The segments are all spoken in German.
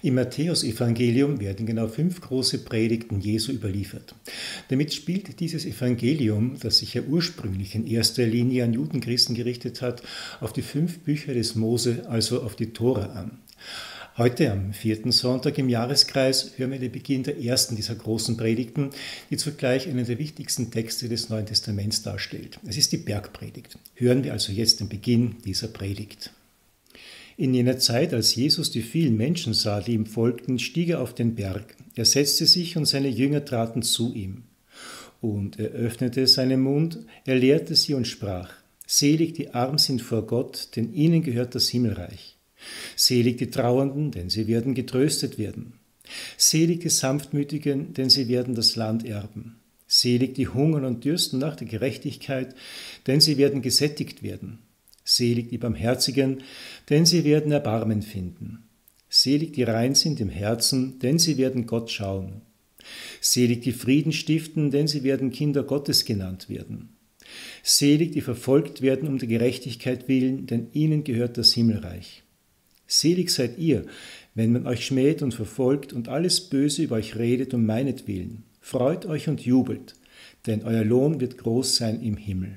Im Matthäusevangelium werden genau 5 große Predigten Jesu überliefert. Damit spielt dieses Evangelium, das sich ja ursprünglich in erster Linie an Judenchristen gerichtet hat, auf die 5 Bücher des Mose, also auf die Tora an. Heute, am 4. Sonntag im Jahreskreis, hören wir den Beginn der ersten dieser großen Predigten, die zugleich einen der wichtigsten Texte des Neuen Testaments darstellt. Es ist die Bergpredigt. Hören wir also jetzt den Beginn dieser Predigt. In jener Zeit, als Jesus die vielen Menschen sah, die ihm folgten, stieg er auf den Berg. Er setzte sich und seine Jünger traten zu ihm. Und er öffnete seinen Mund, er lehrte sie und sprach: Selig, die arm sind vor Gott, denn ihnen gehört das Himmelreich. Selig die Trauernden, denn sie werden getröstet werden. Selig die Sanftmütigen, denn sie werden das Land erben. Selig die hungern und dürsten nach der Gerechtigkeit, denn sie werden gesättigt werden. Selig die Barmherzigen, denn sie werden Erbarmen finden. Selig die rein sind im Herzen, denn sie werden Gott schauen. Selig die Frieden stiften, denn sie werden Kinder Gottes genannt werden. Selig die verfolgt werden um der Gerechtigkeit willen, denn ihnen gehört das Himmelreich. Selig seid ihr, wenn man euch schmäht und verfolgt und alles Böse über euch redet um meinetwillen. Freut euch und jubelt, denn euer Lohn wird groß sein im Himmel.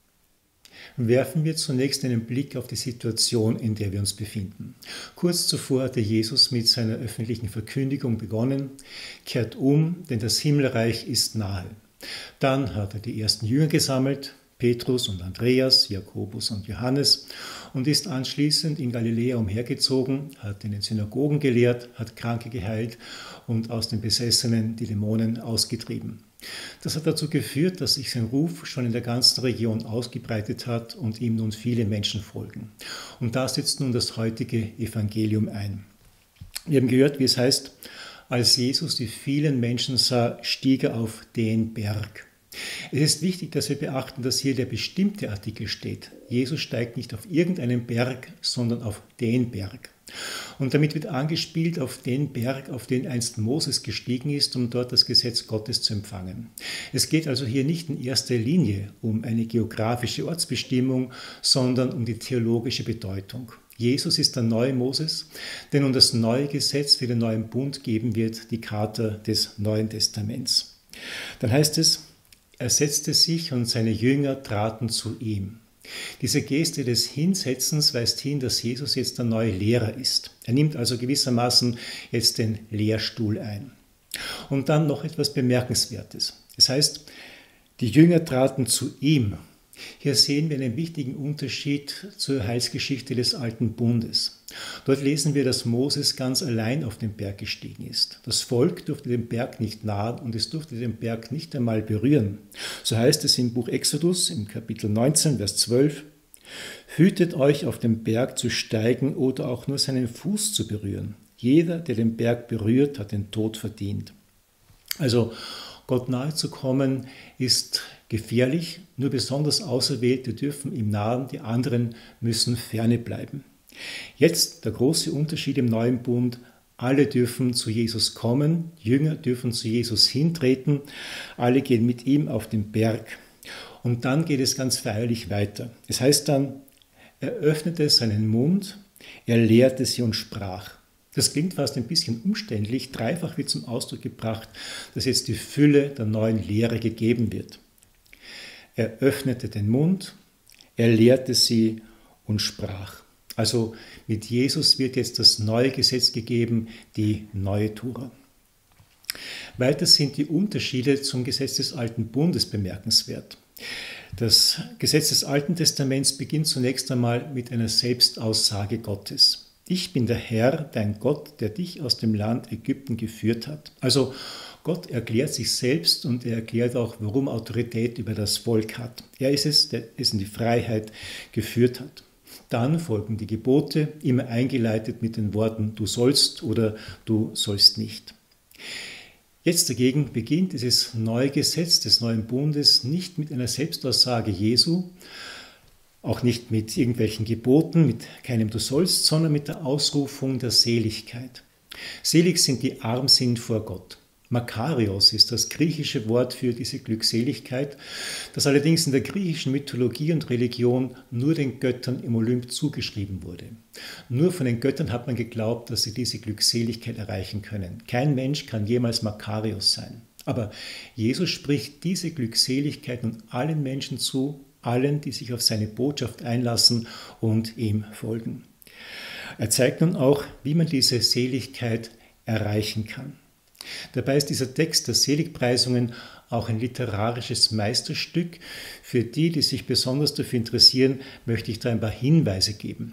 Werfen wir zunächst einen Blick auf die Situation, in der wir uns befinden. Kurz zuvor hatte Jesus mit seiner öffentlichen Verkündigung begonnen: Kehrt um, denn das Himmelreich ist nahe. Dann hat er die ersten Jünger gesammelt, Petrus und Andreas, Jakobus und Johannes, und ist anschließend in Galiläa umhergezogen, hat in den Synagogen gelehrt, hat Kranke geheilt und aus den Besessenen die Dämonen ausgetrieben. Das hat dazu geführt, dass sich sein Ruf schon in der ganzen Region ausgebreitet hat und ihm nun viele Menschen folgen. Und da setzt nun das heutige Evangelium ein. Wir haben gehört, wie es heißt: Als Jesus die vielen Menschen sah, stieg er auf den Berg. Es ist wichtig, dass wir beachten, dass hier der bestimmte Artikel steht. Jesus steigt nicht auf irgendeinen Berg, sondern auf den Berg. Und damit wird angespielt auf den Berg, auf den einst Moses gestiegen ist, um dort das Gesetz Gottes zu empfangen. Es geht also hier nicht in erster Linie um eine geografische Ortsbestimmung, sondern um die theologische Bedeutung. Jesus ist der neue Moses, der nun das neue Gesetz für den neuen Bund geben wird, die Charta des Neuen Testaments. Dann heißt es: Er setzte sich und seine Jünger traten zu ihm. Diese Geste des Hinsetzens weist hin, dass Jesus jetzt der neue Lehrer ist. Er nimmt also gewissermaßen jetzt den Lehrstuhl ein. Und dann noch etwas Bemerkenswertes. Es heißt, die Jünger traten zu ihm. Hier sehen wir einen wichtigen Unterschied zur Heilsgeschichte des Alten Bundes. Dort lesen wir, dass Moses ganz allein auf den Berg gestiegen ist. Das Volk durfte dem Berg nicht nahen und es durfte den Berg nicht einmal berühren. So heißt es im Buch Exodus, im Kapitel 19, Vers 12, Hütet euch, auf den Berg zu steigen oder auch nur seinen Fuß zu berühren. Jeder, der den Berg berührt, hat den Tod verdient. Also Gott nahe zu kommen ist gefährlich, nur besonders Auserwählte dürfen ihm nahen, die anderen müssen ferne bleiben. Jetzt der große Unterschied im neuen Bund: Alle dürfen zu Jesus kommen, Jünger dürfen zu Jesus hintreten, alle gehen mit ihm auf den Berg. Und dann geht es ganz feierlich weiter. Es heißt dann, er öffnete seinen Mund, er lehrte sie und sprach. Das klingt fast ein bisschen umständlich, dreifach wird zum Ausdruck gebracht, dass jetzt die Fülle der neuen Lehre gegeben wird. Er öffnete den Mund, er lehrte sie und sprach. Also mit Jesus wird jetzt das neue Gesetz gegeben, die neue Tora. Weiter sind die Unterschiede zum Gesetz des Alten Bundes bemerkenswert. Das Gesetz des Alten Testaments beginnt zunächst einmal mit einer Selbstaussage Gottes. Ich bin der Herr, dein Gott, der dich aus dem Land Ägypten geführt hat. Also Gott erklärt sich selbst und er erklärt auch, warum Autorität über das Volk hat. Er ist es, der es in die Freiheit geführt hat. Dann folgen die Gebote, immer eingeleitet mit den Worten du sollst oder du sollst nicht. Jetzt dagegen beginnt dieses neue Gesetz des neuen Bundes nicht mit einer Selbstaussage Jesu, auch nicht mit irgendwelchen Geboten, mit keinem du sollst, sondern mit der Ausrufung der Seligkeit. Selig sind die arm sind vor Gott. Makarios ist das griechische Wort für diese Glückseligkeit, das allerdings in der griechischen Mythologie und Religion nur den Göttern im Olymp zugeschrieben wurde. Nur von den Göttern hat man geglaubt, dass sie diese Glückseligkeit erreichen können. Kein Mensch kann jemals Makarios sein. Aber Jesus spricht diese Glückseligkeit nun allen Menschen zu, allen, die sich auf seine Botschaft einlassen und ihm folgen. Er zeigt nun auch, wie man diese Seligkeit erreichen kann. Dabei ist dieser Text der Seligpreisungen auch ein literarisches Meisterstück. Für die, die sich besonders dafür interessieren, möchte ich da ein paar Hinweise geben.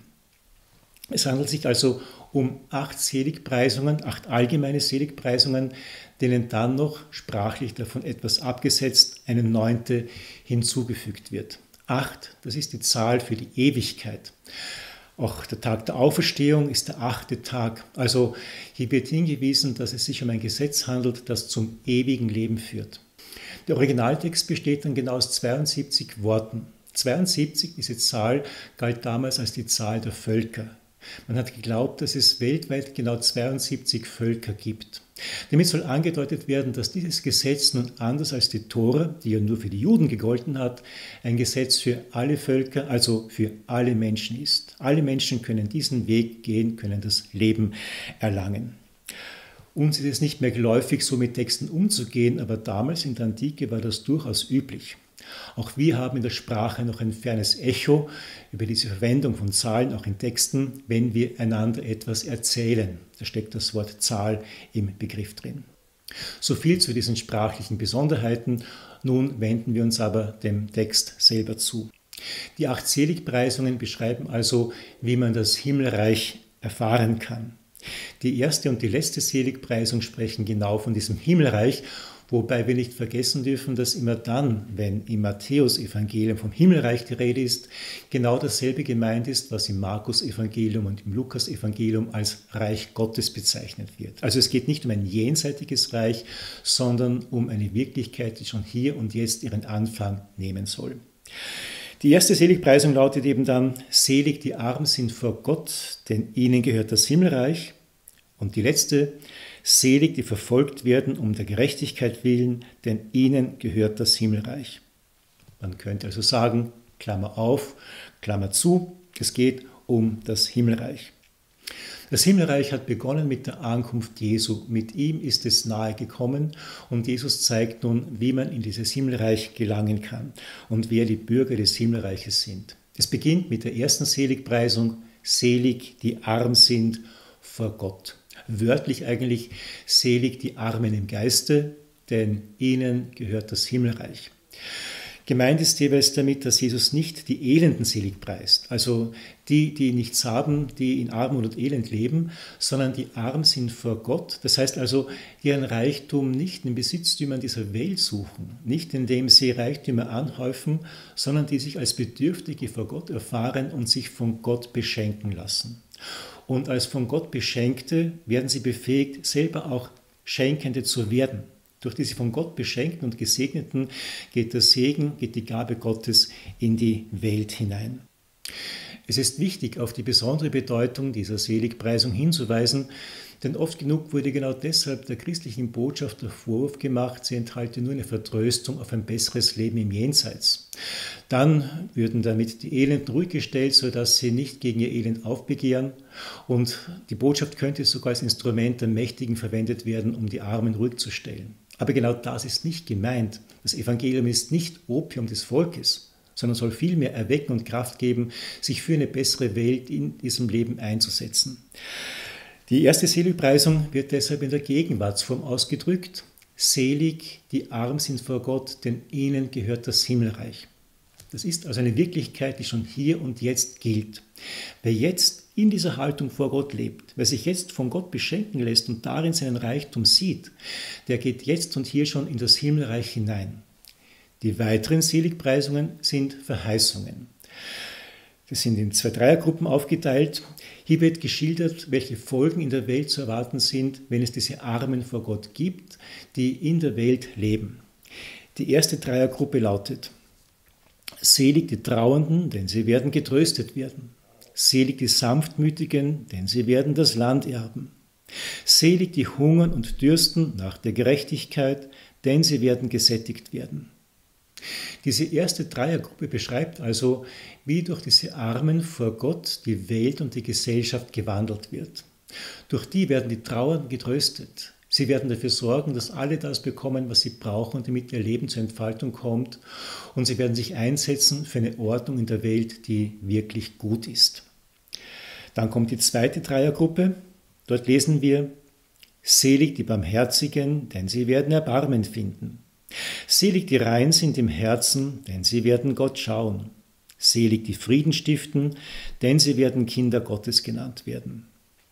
Es handelt sich also um 8 Seligpreisungen, 8 allgemeine Seligpreisungen, denen dann noch, sprachlich davon etwas abgesetzt, eine 9. hinzugefügt wird. 8, das ist die Zahl für die Ewigkeit. Auch der Tag der Auferstehung ist der 8. Tag. Also hier wird hingewiesen, dass es sich um ein Gesetz handelt, das zum ewigen Leben führt. Der Originaltext besteht dann genau aus 72 Worten. 72, diese Zahl, galt damals als die Zahl der Völker. Man hat geglaubt, dass es weltweit genau 72 Völker gibt. Damit soll angedeutet werden, dass dieses Gesetz nun anders als die Tora, die ja nur für die Juden gegolten hat, ein Gesetz für alle Völker, also für alle Menschen ist. Alle Menschen können diesen Weg gehen, können das Leben erlangen. Uns ist es nicht mehr geläufig, so mit Texten umzugehen, aber damals in der Antike war das durchaus üblich. Auch wir haben in der Sprache noch ein fernes Echo über diese Verwendung von Zahlen, auch in Texten, wenn wir einander etwas erzählen. Da steckt das Wort Zahl im Begriff drin. So viel zu diesen sprachlichen Besonderheiten. Nun wenden wir uns aber dem Text selber zu. Die 8 Seligpreisungen beschreiben also, wie man das Himmelreich erfahren kann. Die erste und die letzte Seligpreisung sprechen genau von diesem Himmelreich, wobei wir nicht vergessen dürfen, dass immer dann, wenn im Matthäus-Evangelium vom Himmelreich die Rede ist, genau dasselbe gemeint ist, was im Markus-Evangelium und im Lukas-Evangelium als Reich Gottes bezeichnet wird. Also es geht nicht um ein jenseitiges Reich, sondern um eine Wirklichkeit, die schon hier und jetzt ihren Anfang nehmen soll. Die erste Seligpreisung lautet eben dann: Selig die arm sind vor Gott, denn ihnen gehört das Himmelreich. Und die letzte: Selig die verfolgt werden um der Gerechtigkeit willen, denn ihnen gehört das Himmelreich. Man könnte also sagen, Klammer auf, Klammer zu, es geht um das Himmelreich. Das Himmelreich hat begonnen mit der Ankunft Jesu. Mit ihm ist es nahe gekommen und Jesus zeigt nun, wie man in dieses Himmelreich gelangen kann und wer die Bürger des Himmelreiches sind. Es beginnt mit der ersten Seligpreisung: Selig die arm sind vor Gott. Wörtlich eigentlich: Selig die Armen im Geiste, denn ihnen gehört das Himmelreich. Gemeint ist jeweils damit, dass Jesus nicht die Elenden selig preist, also die, die nichts haben, die in Armut und Elend leben, sondern die arm sind vor Gott. Das heißt also, ihren Reichtum nicht in Besitztümern dieser Welt suchen, nicht indem sie Reichtümer anhäufen, sondern die sich als Bedürftige vor Gott erfahren und sich von Gott beschenken lassen. Und als von Gott Beschenkte werden sie befähigt, selber auch Schenkende zu werden. Durch diese von Gott Beschenkten und Gesegneten geht der Segen, geht die Gabe Gottes in die Welt hinein. Es ist wichtig, auf die besondere Bedeutung dieser Seligpreisung hinzuweisen, denn oft genug wurde genau deshalb der christlichen Botschaft der Vorwurf gemacht, sie enthalte nur eine Vertröstung auf ein besseres Leben im Jenseits. Dann würden damit die Elenden ruhig gestellt, sodass sie nicht gegen ihr Elend aufbegehren, und die Botschaft könnte sogar als Instrument der Mächtigen verwendet werden, um die Armen ruhig zu stellen. Aber genau das ist nicht gemeint. Das Evangelium ist nicht Opium des Volkes, sondern soll vielmehr erwecken und Kraft geben, sich für eine bessere Welt in diesem Leben einzusetzen. Die erste Seligpreisung wird deshalb in der Gegenwartsform ausgedrückt: Selig die arm sind vor Gott, denn ihnen gehört das Himmelreich. Das ist also eine Wirklichkeit, die schon hier und jetzt gilt. Wer jetzt in dieser Haltung vor Gott lebt, wer sich jetzt von Gott beschenken lässt und darin seinen Reichtum sieht, der geht jetzt und hier schon in das Himmelreich hinein. Die weiteren Seligpreisungen sind Verheißungen. Das sind in 2 Dreiergruppen aufgeteilt. Hier wird geschildert, welche Folgen in der Welt zu erwarten sind, wenn es diese Armen vor Gott gibt, die in der Welt leben. Die erste Dreiergruppe lautet: Selig die Trauernden, denn sie werden getröstet werden. Selig die Sanftmütigen, denn sie werden das Land erben. Selig die hungern und dürsten nach der Gerechtigkeit, denn sie werden gesättigt werden. Diese erste Dreiergruppe beschreibt also, wie durch diese Armen vor Gott die Welt und die Gesellschaft gewandelt wird. Durch die werden die Trauernden getröstet. Sie werden dafür sorgen, dass alle das bekommen, was sie brauchen, damit ihr Leben zur Entfaltung kommt. Und sie werden sich einsetzen für eine Ordnung in der Welt, die wirklich gut ist. Dann kommt die zweite Dreiergruppe. Dort lesen wir: Selig die Barmherzigen, denn sie werden Erbarmen finden. Selig die rein sind im Herzen, denn sie werden Gott schauen. Selig die Frieden stiften, denn sie werden Kinder Gottes genannt werden.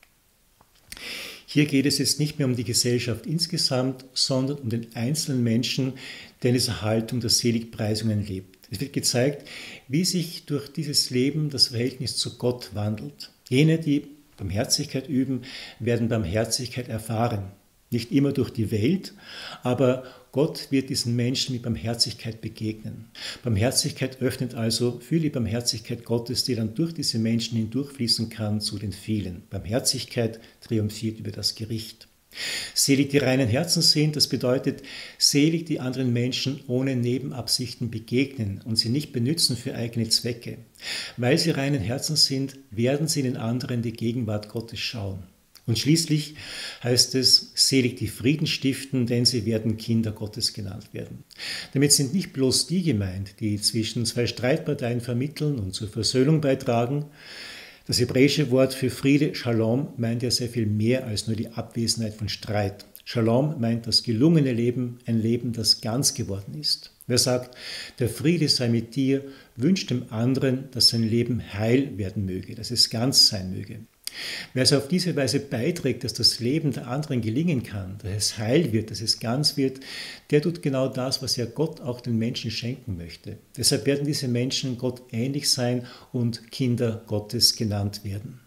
Hier geht es jetzt nicht mehr um die Gesellschaft insgesamt, sondern um den einzelnen Menschen, der in dieser Haltung der Seligpreisungen lebt. Es wird gezeigt, wie sich durch dieses Leben das Verhältnis zu Gott wandelt. Jene, die Barmherzigkeit üben, werden Barmherzigkeit erfahren. Nicht immer durch die Welt, aber Gott wird diesen Menschen mit Barmherzigkeit begegnen. Barmherzigkeit öffnet also für die Barmherzigkeit Gottes, die dann durch diese Menschen hindurchfließen kann zu den vielen. Barmherzigkeit triumphiert über das Gericht. Selig die reinen Herzen sind, das bedeutet, selig die anderen Menschen ohne Nebenabsichten begegnen und sie nicht benützen für eigene Zwecke. Weil sie reinen Herzen sind, werden sie in den anderen die Gegenwart Gottes schauen. Und schließlich heißt es, selig die Frieden stiften, denn sie werden Kinder Gottes genannt werden. Damit sind nicht bloß die gemeint, die zwischen zwei Streitparteien vermitteln und zur Versöhnung beitragen. Das hebräische Wort für Friede, Shalom, meint ja sehr viel mehr als nur die Abwesenheit von Streit. Shalom meint das gelungene Leben, ein Leben, das ganz geworden ist. Wer sagt, der Friede sei mit dir, wünscht dem anderen, dass sein Leben heil werden möge, dass es ganz sein möge. Wer also auf diese Weise beiträgt, dass das Leben der anderen gelingen kann, dass es heil wird, dass es ganz wird, der tut genau das, was ja Gott auch den Menschen schenken möchte. Deshalb werden diese Menschen Gott ähnlich sein und Kinder Gottes genannt werden.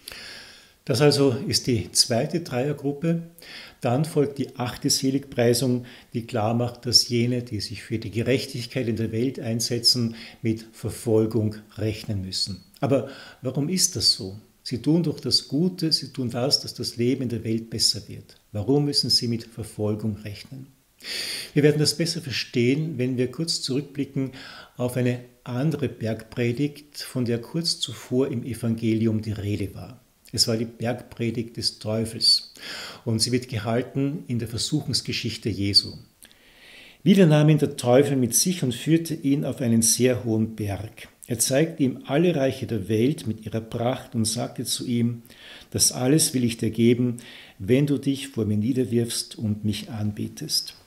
Das also ist die zweite Dreiergruppe. Dann folgt die 8. Seligpreisung, die klar macht, dass jene, die sich für die Gerechtigkeit in der Welt einsetzen, mit Verfolgung rechnen müssen. Aber warum ist das so? Sie tun durch das Gute, sie tun das, dass das Leben in der Welt besser wird. Warum müssen sie mit Verfolgung rechnen? Wir werden das besser verstehen, wenn wir kurz zurückblicken auf eine andere Bergpredigt, von der kurz zuvor im Evangelium die Rede war. Es war die Bergpredigt des Teufels und sie wird gehalten in der Versuchungsgeschichte Jesu. Wieder nahm ihn der Teufel mit sich und führte ihn auf einen sehr hohen Berg. Er zeigte ihm alle Reiche der Welt mit ihrer Pracht und sagte zu ihm: Das alles will ich dir geben, wenn du dich vor mir niederwirfst und mich anbetest.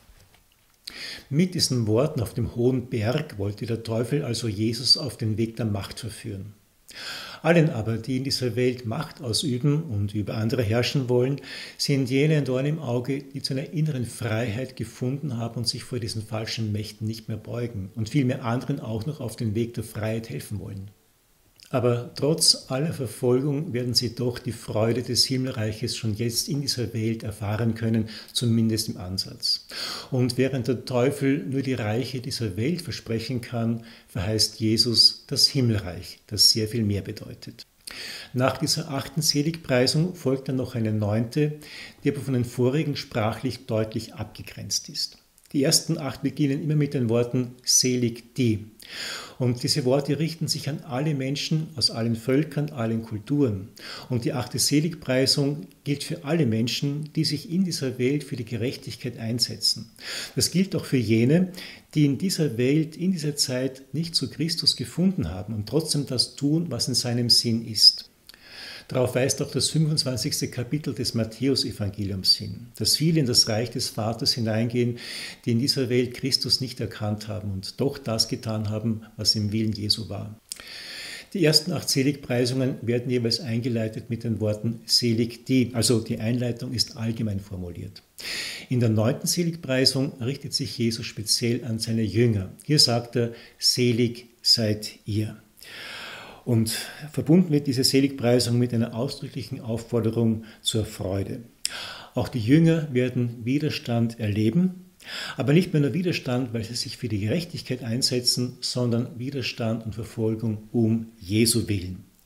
Mit diesen Worten auf dem hohen Berg wollte der Teufel also Jesus auf den Weg der Macht verführen. Allen aber, die in dieser Welt Macht ausüben und über andere herrschen wollen, sind jene ein Dorn im Auge, die zu einer inneren Freiheit gefunden haben und sich vor diesen falschen Mächten nicht mehr beugen und vielmehr anderen auch noch auf den Weg der Freiheit helfen wollen. Aber trotz aller Verfolgung werden sie doch die Freude des Himmelreiches schon jetzt in dieser Welt erfahren können, zumindest im Ansatz. Und während der Teufel nur die Reiche dieser Welt versprechen kann, verheißt Jesus das Himmelreich, das sehr viel mehr bedeutet. Nach dieser 8. Seligpreisung folgt dann noch eine 9., die aber von den vorigen sprachlich deutlich abgegrenzt ist. Die ersten 8 beginnen immer mit den Worten selig die. Und diese Worte richten sich an alle Menschen aus allen Völkern, allen Kulturen. Und die 8. Seligpreisung gilt für alle Menschen, die sich in dieser Welt für die Gerechtigkeit einsetzen. Das gilt auch für jene, die in dieser Welt, in dieser Zeit nicht zu Christus gefunden haben und trotzdem das tun, was in seinem Sinn ist. Darauf weist auch das 25. Kapitel des Matthäus-Evangeliums hin, dass viele in das Reich des Vaters hineingehen, die in dieser Welt Christus nicht erkannt haben und doch das getan haben, was im Willen Jesu war. Die ersten 8 Seligpreisungen werden jeweils eingeleitet mit den Worten selig die, also die Einleitung ist allgemein formuliert. In der 9. Seligpreisung richtet sich Jesus speziell an seine Jünger. Hier sagt er, selig seid ihr. Und verbunden wird diese Seligpreisung mit einer ausdrücklichen Aufforderung zur Freude. Auch die Jünger werden Widerstand erleben, aber nicht mehr nur Widerstand, weil sie sich für die Gerechtigkeit einsetzen, sondern Widerstand und Verfolgung um Jesu willen.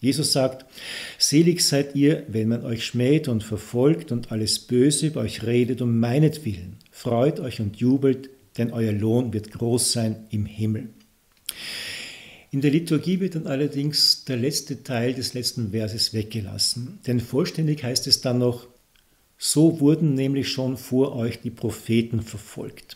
Jesus sagt, selig seid ihr, wenn man euch schmäht und verfolgt und alles Böse über euch redet um meinetwillen. Freut euch und jubelt, denn euer Lohn wird groß sein im Himmel. In der Liturgie wird dann allerdings der letzte Teil des letzten Verses weggelassen, denn vollständig heißt es dann noch, so wurden nämlich schon vor euch die Propheten verfolgt.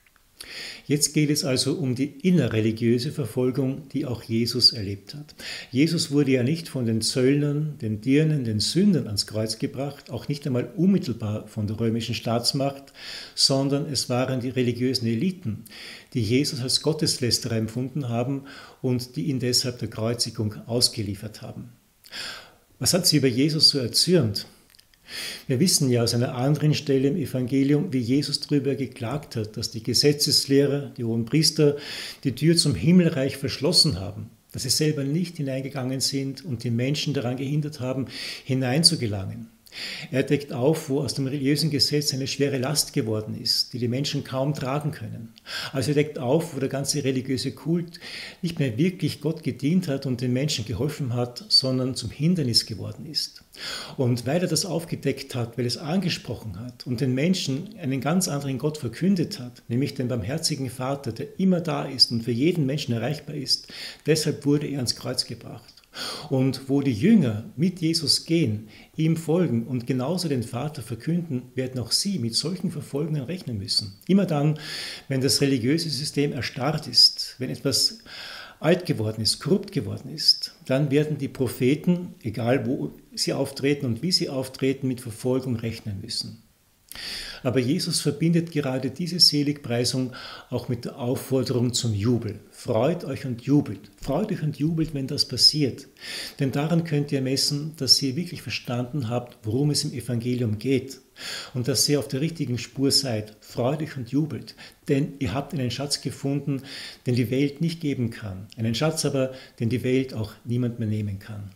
Jetzt geht es also um die innerreligiöse Verfolgung, die auch Jesus erlebt hat. Jesus wurde ja nicht von den Zöllnern, den Dirnen, den Sündern ans Kreuz gebracht, auch nicht einmal unmittelbar von der römischen Staatsmacht, sondern es waren die religiösen Eliten, die Jesus als Gotteslästerer empfunden haben und die ihn deshalb der Kreuzigung ausgeliefert haben. Was hat sie über Jesus so erzürnt? Wir wissen ja aus einer anderen Stelle im Evangelium, wie Jesus darüber geklagt hat, dass die Gesetzeslehrer, die Hohenpriester, die Tür zum Himmelreich verschlossen haben, dass sie selber nicht hineingegangen sind und die Menschen daran gehindert haben, hineinzugelangen. Er deckt auf, wo aus dem religiösen Gesetz eine schwere Last geworden ist, die die Menschen kaum tragen können. Also er deckt auf, wo der ganze religiöse Kult nicht mehr wirklich Gott gedient hat und den Menschen geholfen hat, sondern zum Hindernis geworden ist. Und weil er das aufgedeckt hat, weil es angesprochen hat und den Menschen einen ganz anderen Gott verkündet hat, nämlich den barmherzigen Vater, der immer da ist und für jeden Menschen erreichbar ist, deshalb wurde er ans Kreuz gebracht. Und wo die Jünger mit Jesus gehen, ihm folgen und genauso den Vater verkünden, werden auch sie mit solchen Verfolgungen rechnen müssen. Immer dann, wenn das religiöse System erstarrt ist, wenn etwas alt geworden ist, korrupt geworden ist, dann werden die Propheten, egal wo sie auftreten und wie sie auftreten, mit Verfolgung rechnen müssen. Aber Jesus verbindet gerade diese Seligpreisung auch mit der Aufforderung zum Jubel. Freut euch und jubelt. Freut euch und jubelt, wenn das passiert. Denn daran könnt ihr messen, dass ihr wirklich verstanden habt, worum es im Evangelium geht. Und dass ihr auf der richtigen Spur seid. Freut euch und jubelt. Denn ihr habt einen Schatz gefunden, den die Welt nicht geben kann. Einen Schatz aber, den die Welt auch niemand mehr nehmen kann.